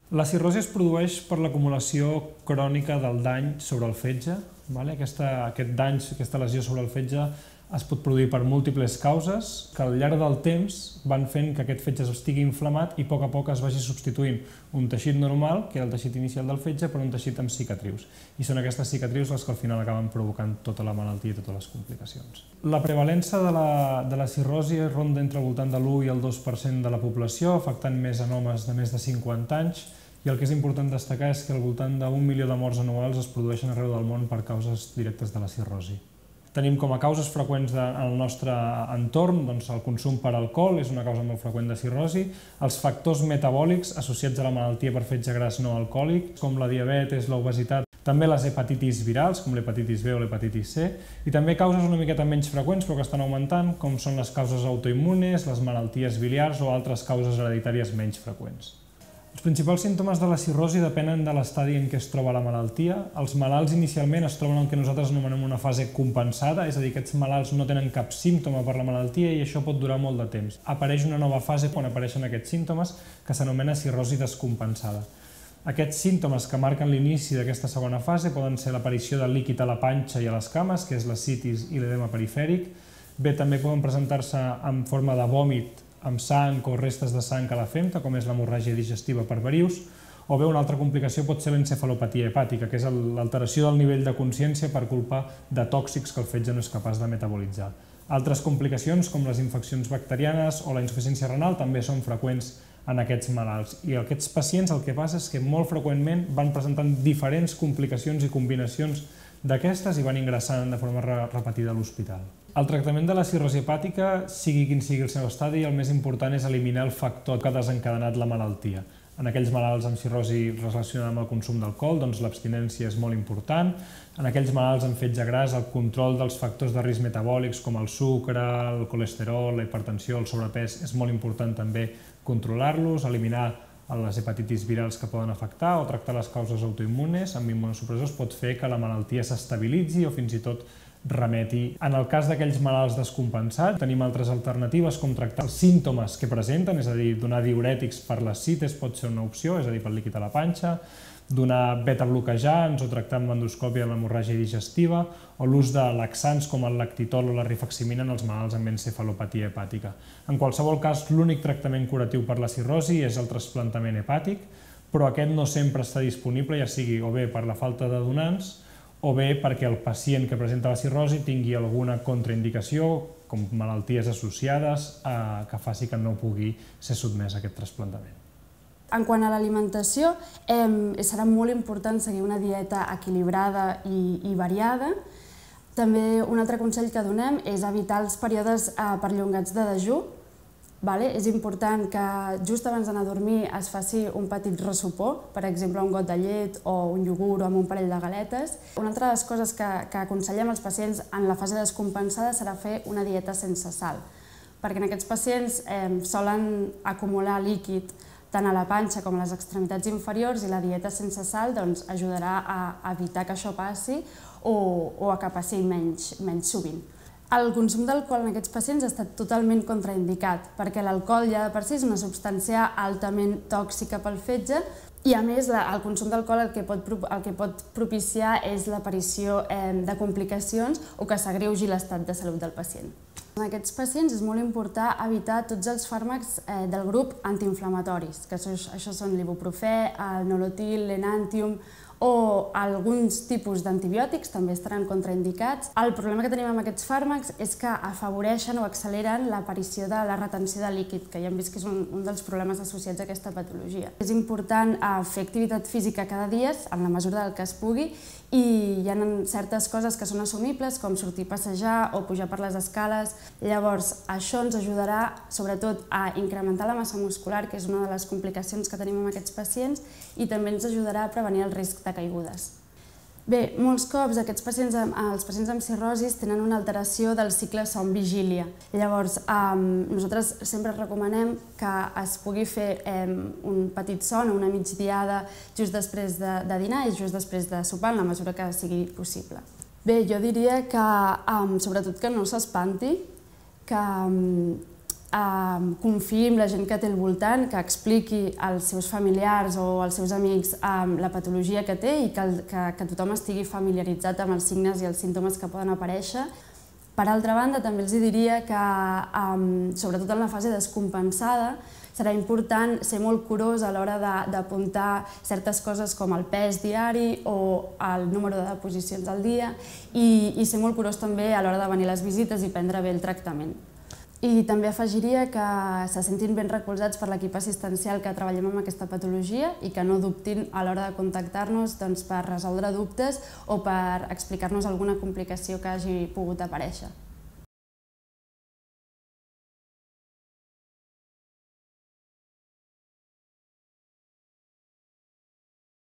La cirrosi es produeix per l'acumulació crònica del dany sobre el fetge. Aquest dany, aquesta lesió sobre el fetge es pot produir per múltiples causes que al llarg del temps van fent que aquest fetge estigui inflamat i a poc es vagi substituint un teixit normal, que era el teixit inicial del fetge, per un teixit amb cicatrius. I són aquestes cicatrius les que al final acaben provocant tota la malaltia i totes les complicacions. La prevalença de la cirrosi ronda entre el voltant de l'1 i el 2% de la població, afectant més en homes de més de 50 anys, i el que és important destacar és que al voltant d'1 milió de morts anuals es produeixen arreu del món per causes directes de la cirrosi. Tenim com a causes freqüents al nostre entorn el consum per alcohol, és una causa molt freqüent de cirrosi, els factors metabòlics associats a la malaltia per fetge gras no alcohòlic, com la diabetis, l'obesitat, també les hepatitis virals, com l'hepatitis B o l'hepatitis C, i també causes una miqueta menys freqüents però que estan augmentant, com són les causes autoimmunes, les malalties biliars o altres causes hereditàries menys freqüents. Els principals símptomes de la cirrosi depenen de l'estadi en què es troba la malaltia. Els malalts inicialment es troben en el que nosaltres anomenem una fase compensada, és a dir, aquests malalts no tenen cap símptoma per la malaltia i això pot durar molt de temps. Apareix una nova fase quan apareixen aquests símptomes que s'anomena cirrosi descompensada. Aquests símptomes que marquen l'inici d'aquesta segona fase poden ser l'aparició de líquid a la panxa i a les cames, que és la citis i l'edema perifèric. Bé, també poden presentar-se en forma de vòmit amb sang o restes de sang a la femta, com és l'hemorràgia digestiva per varius, o bé una altra complicació pot ser l'encefalopatia hepàtica, que és l'alteració del nivell de consciència per culpa de tòxics que el fetge no és capaç de metabolitzar. Altres complicacions, com les infeccions bacterianes o la insuficiència renal, també són freqüents en aquests malalts. I aquests pacients el que passa és que molt freqüentment van presentant diferents complicacions i combinacions d'aquestes i van ingressant de forma repetida a l'hospital. El tractament de la cirrosi hepàtica, sigui quin sigui el seu estadi, el més important és eliminar el factor que ha desencadenat la malaltia. En aquells malalts amb cirrosi relacionada amb el consum d'alcohol, l'abstinència és molt important. En aquells malalts amb fetge gras, el control dels factors de risc metabòlics com el sucre, el colesterol, la hipertensió, el sobrepès, és molt important també controlar-los, eliminar les hepatitis virals que poden afectar o tractar les causes autoimmunes amb immunosupressors pot fer que la malaltia s'estabilitzi o fins i tot remeti. En el cas d'aquells malalts descompensats, tenim altres alternatives com tractar els símptomes que presenten, és a dir, donar diürètics per les cites pot ser una opció, és a dir, pel líquid a la panxa, donar beta-bloquejants o tractar amb endoscòpia l'hemorràgia digestiva o l'ús de laxants com el lactitol o la rifaximina en els malalts amb encefalopatia hepàtica. En qualsevol cas, l'únic tractament curatiu per la cirrosi és el trasplantament hepàtic, però aquest no sempre està disponible, ja sigui o bé per la falta de donants o bé perquè el pacient que presenta la cirrosi tingui alguna contraindicació, com malalties associades, que faci que no pugui ser sotmès a aquest trasplantament. En quant a l'alimentació, serà molt important seguir una dieta equilibrada i variada. També un altre consell que donem és evitar els períodes perllongats de dejú. És important que just abans d'anar a dormir es faci un petit ressupó, per exemple un got de llet o un iogurt amb un parell de galetes. Una altra de les coses que aconsellem als pacients en la fase descompensada serà fer una dieta sense sal, perquè en aquests pacients solen acumular líquid tant a la panxa com a les extremitats inferiors i la dieta sense sal ajudarà a evitar que això passi o a que passi menys sovint. El consum d'alcohol en aquests pacients ha estat totalment contraindicat perquè l'alcohol ja de per si és una substància altament tòxica pel fetge i a més el consum d'alcohol el que pot propiciar és l'aparició de complicacions o que s'agreugi l'estat de salut del pacient. En aquests pacients és molt important evitar tots els fàrmacs del grup antiinflamatoris, que això són l'ibuprofè, el nolotil, l'enantium o alguns tipus d'antibiòtics també estaran contraindicats. El problema que tenim amb aquests fàrmacs és que afavoreixen o acceleren l'aparició de la retenció de líquid, que ja hem vist que és un dels problemes associats a aquesta patologia. És important fer activitat física cada dia, en la mesura del que es pugui, i hi ha certes coses que són assumibles, com sortir a passejar o pujar per les escales. Llavors, això ens ajudarà sobretot a incrementar la massa muscular, que és una de les complicacions que tenim amb aquests pacients, i també ens ajudarà a prevenir el risc de caigudes. Bé, molts cops els pacients amb cirrosis tenen una alteració del cicle son-vigília. Llavors, nosaltres sempre recomanem que es pugui fer un petit son o una migdiada just després de dinar i just després de sopar, en la mesura que sigui possible. Bé, jo diria que sobretot que no s'espanti, que confiï en la gent que té al voltant, que expliqui als seus familiars o als seus amics la patologia que té i que tothom estigui familiaritzat amb els signes i els símptomes que poden aparèixer. Per altra banda, també els diria que, sobretot en la fase descompensada, serà important ser molt curós a l'hora d'apuntar certes coses com el pes diari o el número de deposicions al dia i ser molt curós també a l'hora de venir a les visites i prendre bé el tractament. I també afegiria que se sentin ben recolzats per l'equip assistencial que treballem amb aquesta patologia i que no dubtin a l'hora de contactar-nos per resoldre dubtes o per explicar-nos alguna complicació que hagi pogut aparèixer.